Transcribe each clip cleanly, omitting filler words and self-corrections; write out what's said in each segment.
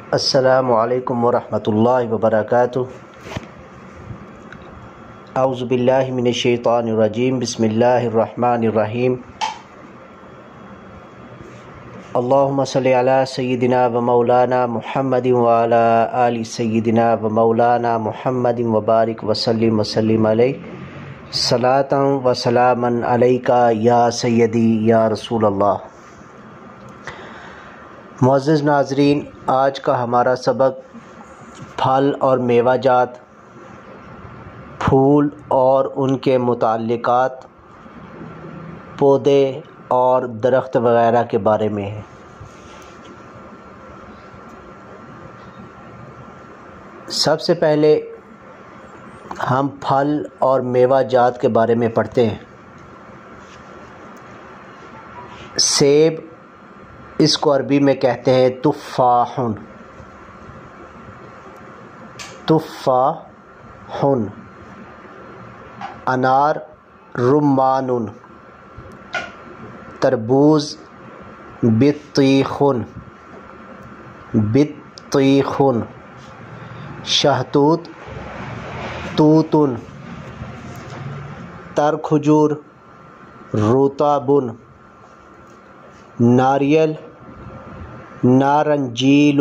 السلام علیکم ورحمۃ اللہ وبرکاتہ۔ اعوذ باللہ من الشیطان الرجیم، بسم اللہ الرحمن الرحیم۔ اللہم صلی علی سیدنا و مولانا محمد وعلی آل سیدنا و مولانا محمد وبارک وسلم وسلم علیہ صلاۃ و سلاما علیک یا سیدی یا رسول اللہ۔ معزز ناظرین، آج کا ہمارا سبق پھل اور میوہ جات، پھول اور ان کے متعلقات، پودے اور درخت وغیرہ کے بارے میں ہے۔ سب سے پہلے ہم پھل اور میوہ جات کے بارے میں پڑھتے ہیں۔ سیب، اس کو عربی میں کہتے ہیں تفاحن، تفاحن۔ انار رمان، تربوز بطیخن، بطیخن۔ شہتوت توتن، تر کھجور رطابن۔ ناریل نارنجیل،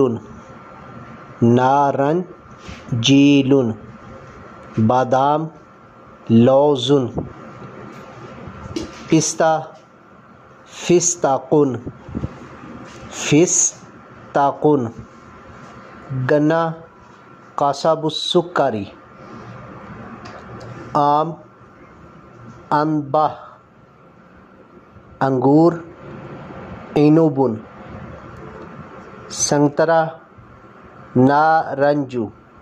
نارنجیل۔ بادام لوز۔ پستہ فستاقن، فستاقن۔ گنا قصب السکری۔ آم انبہ، انگور عنب۔ سنترا نارنجو،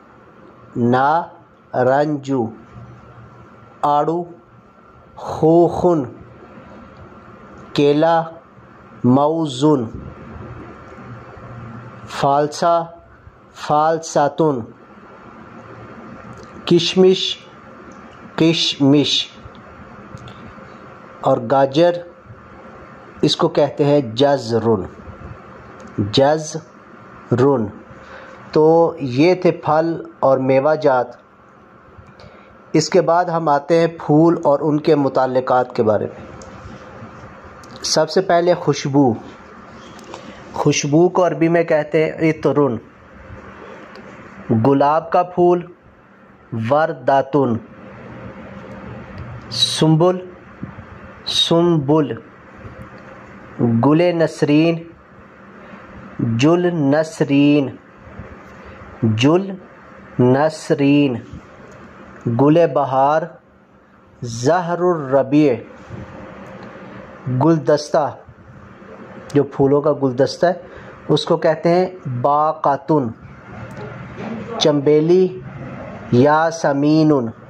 نارنجو۔ آڑو خوخن۔ کیلا موزن۔ فالسا فالساتن۔ کشمش کشمش۔ اور گاجر، اس کو کہتے ہیں جزرن، جزرن۔ تو یہ تھے پھل اور میوہ جات۔ اس کے بعد ہم آتے ہیں پھول اور ان کے متعلقات کے بارے میں۔ سب سے پہلے خوشبو، خوشبو کو عربی میں کہتے ہیں عطرن۔ گلاب کا پھول ورداتن۔ سنبل سنبل۔ گل نسرین جل نسرین، جل نسرین۔ گل بہار زہر الربیع۔ گلدستہ، جو پھولوں کا گلدستہ ہے اس کو کہتے ہیں باقاتن۔ چنبیلی یاسمین۔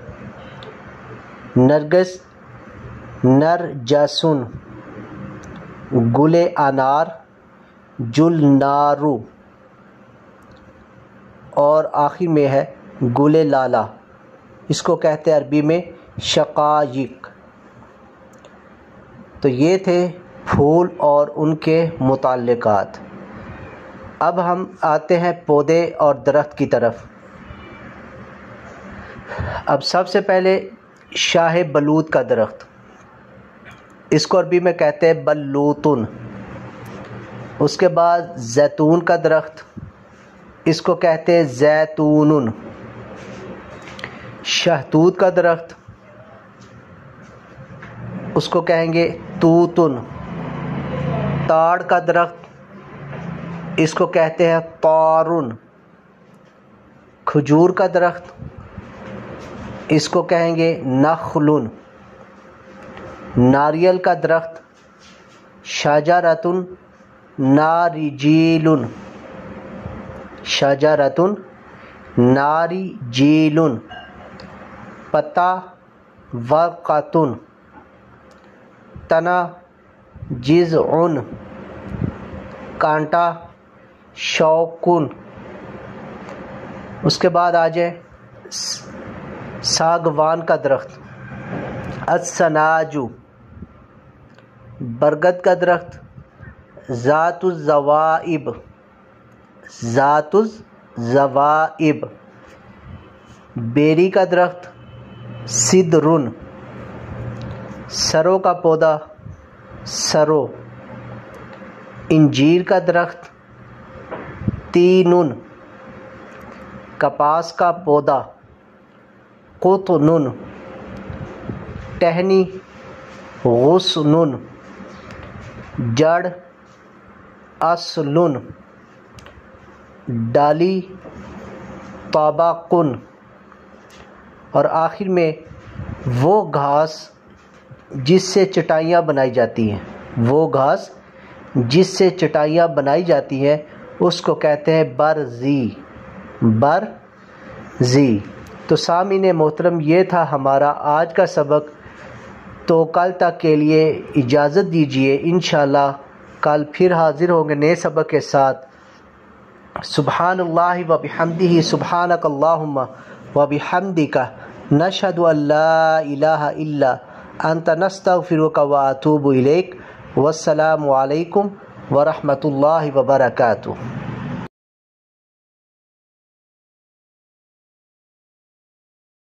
نرگس نرجسن۔ گل انار جلنارو۔ اور آخر میں ہے گل لالا، اس کو کہتے ہیں عربی میں شقائق۔ تو یہ تھے پھول اور ان کے متعلقات۔ اب ہم آتے ہیں پودے اور درخت کی طرف۔ اب سب سے پہلے شاہ بلوط کا درخت، اس کو عربی میں کہتے ہیں بلوطن۔ اس کے بعد زیتون کا درخت، اس کو کہتے ہیں زیتون۔ شہتوت کا درخت، اس کو کہیں گے توتن۔ تاڑ کا درخت، اس کو کہتے ہیں طارن۔ کھجور کا درخت، اس کو کہیں گے نخلن۔ ناریل کا درخت شجرۃ نارجیل، شجرۃ نارجیل۔ پتا ورقۃ، تنا جذع۔ کانٹا شوکن۔ اس کے بعد آ جائے ساگوان کا درخت السناج۔ برگد کا درخت ذات الزوائب، ذات الزوائب، بیری کا درخت سدرن، سرو کا پودا سرو، انجیر کا درخت تینن، کپاس کا پودا قطنن، ٹہنی غصنن، جڑ اصلن، ڈالی طبقن، اور آخر میں وہ گھاس جس سے چٹائیاں بنائی جاتی ہیں، وہ گھاس جس سے چٹائیاں بنائی جاتی ہیں اس کو کہتے ہیں برزی، برزی۔ تو سامعین محترم، یہ تھا ہمارا آج کا سبق، تو کل تک کے لیے اجازت دیجیے، انشاءاللہ کل پھر حاضر ہوں گے نئے سبق کے ساتھ۔ سبحان اللہ و بحمدہ، سبحانک اللہم و بحمدک، نشہد ان لا الہ الا انت، نستغفرک و اتوب الیک۔ والسلام علیکم ورحمۃ اللہ وبرکاتہ۔